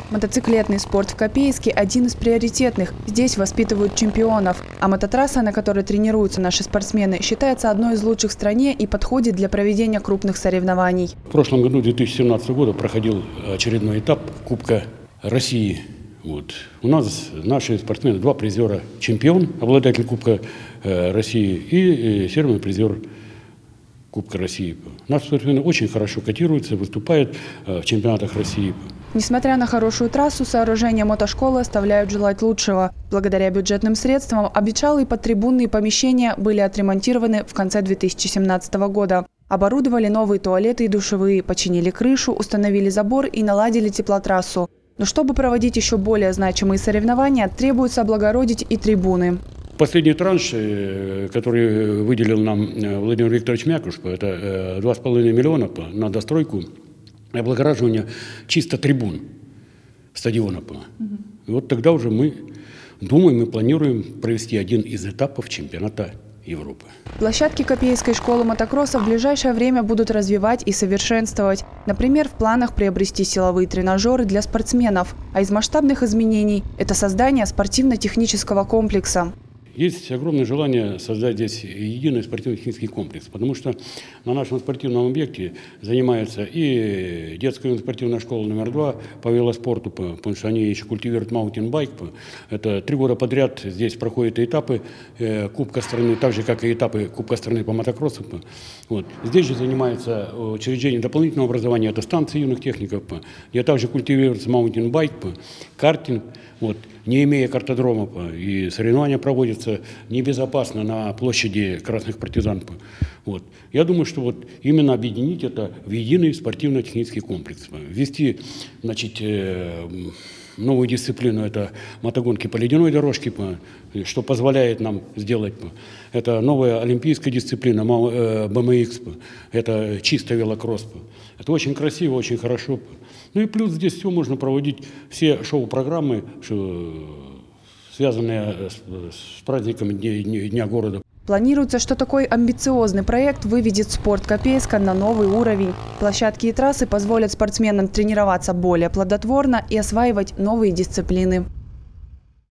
Мотоциклетный спорт в Копейске – один из приоритетных. Здесь воспитывают чемпионов. А мототрасса, на которой тренируются наши спортсмены, считается одной из лучших в стране и подходит для проведения крупных соревнований. В прошлом году, 2017 года, проходил очередной этап Кубка России. У нас наши спортсмены, 2 призера: чемпион, обладатель Кубка России, и серебряный призер Кубка России. Наши спортсмены очень хорошо котируются, выступают в чемпионатах России. Несмотря на хорошую трассу, сооружения мотошколы оставляют желать лучшего. Благодаря бюджетным средствам обветшалые подтрибунные помещения были отремонтированы в конце 2017 года. Оборудовали новые туалеты и душевые, починили крышу, установили забор и наладили теплотрассу. Но чтобы проводить еще более значимые соревнования, требуется облагородить и трибуны. Последний транш, который выделил нам Владимир Викторович Мякуш, это 2,5 миллиона на достройку и облагораживание чисто трибун стадиона. И вот тогда уже мы думаем и планируем провести один из этапов чемпионата Европы. Площадки Копейской школы мотокросса в ближайшее время будут развивать и совершенствовать. Например, в планах приобрести силовые тренажеры для спортсменов. А из масштабных изменений – это создание спортивно-технического комплекса. Есть огромное желание создать здесь единый спортивно-технический комплекс, потому что на нашем спортивном объекте занимается и детская спортивная школа номер 2 по велоспорту, потому что они еще культивируют маунтинбайк. Это 3 года подряд здесь проходят этапы Кубка страны, так же, как и этапы Кубка страны по мотокроссу. Здесь же занимается учреждение дополнительного образования, это станции юных техников, где также культивируется маунтинбайк, картинг. Не имея картодрома, и соревнования проводятся небезопасно на площади Красных Партизан. Я думаю, что именно объединить это в единый спортивно-технический комплекс. Ввести, новую дисциплину – это мотогонки по ледяной дорожке, что позволяет нам сделать. Это новая олимпийская дисциплина BMX, это чисто велокросс. Это очень красиво, очень хорошо. Ну и плюс здесь все можно проводить, все шоу-программы, связанные с праздником Дня города. Планируется, что такой амбициозный проект выведет спорт Копейска на новый уровень. Площадки и трассы позволят спортсменам тренироваться более плодотворно и осваивать новые дисциплины.